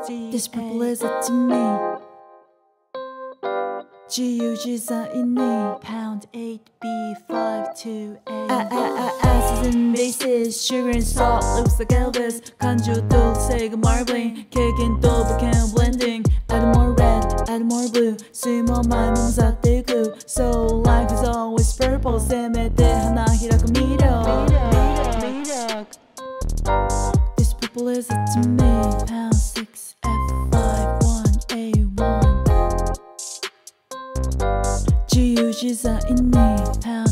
This purple is up to me 自由自在に Pound 8B528 Acids and bases Sugar and salt looks like Elvis 感情と理性が marbling 経験と武器の blending Add more red, add more blue 水も前も混ざっていく So life is always purple せめて花開くミラー This purple is up to me Pound 6F51A1 自由自在に Pound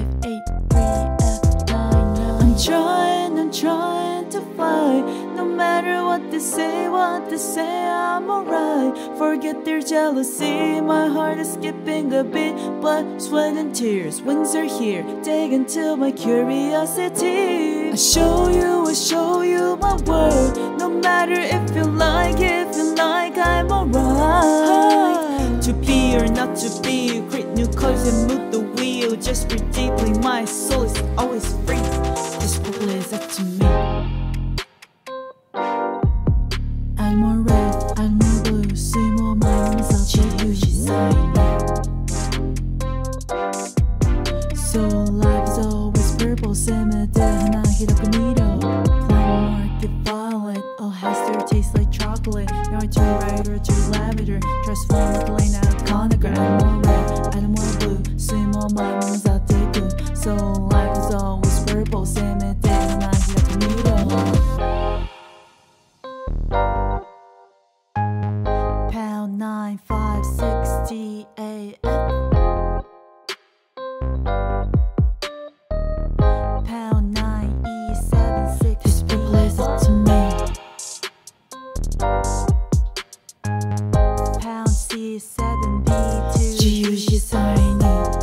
583F99 I'm trying to fight No matter what they say, I'm alright Forget their jealousy, my heart is skipping a beat Blood, sweat and tears, winds are here Dig into my curiosity I show you my world No matter if you like, I'm alright To be or not to be, create new colors and move the wheel Just breathe deeply, my soul is always free This purple is up to me Add more red, add more blue 水も前に混ざっていく自在に So life is always purple せめて花開くミラー Plum market violet Oh has their taste like chocolate Now I turn right or to lavender Transform like a lane out of Conagra Add more red, add more blue 水も前に混ざっていく So life is always purple せめて花開くミラーPound 9560AF Pound 9E76 This purple is up to me Pound C7B2 自由自在に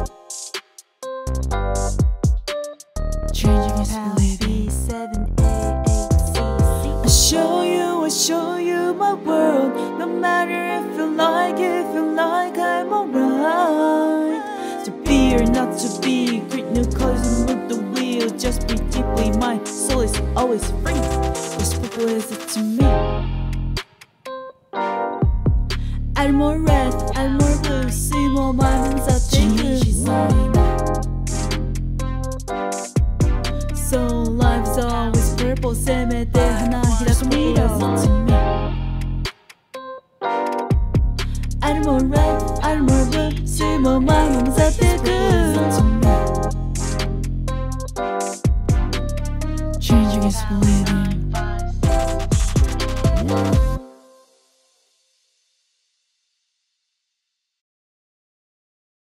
Changing is believing B7A8CC I show you my world No matter if you like, I'm alright To be or not to be Create new colors and move the wheel Just be deeply my soul is always free This purple is up to me Add more red, add more blue 水も前に混ざっていく So life is always purple せめて花開くミラー Add more red, add more blue 水も前に混ざっていく Changing is believing